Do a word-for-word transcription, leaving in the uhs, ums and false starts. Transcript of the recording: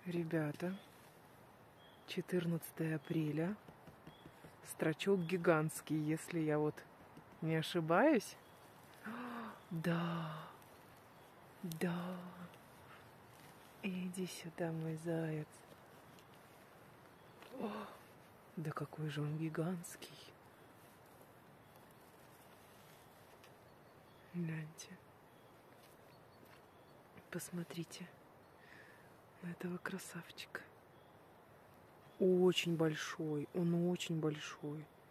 Ребята, четырнадцатое апреля. Строчок гигантский, если я вот не ошибаюсь. Да, да. Иди сюда, мой заяц. О, да какой же он гигантский. Гляньте. Посмотрите на этого красавчика. Очень большой, он очень большой.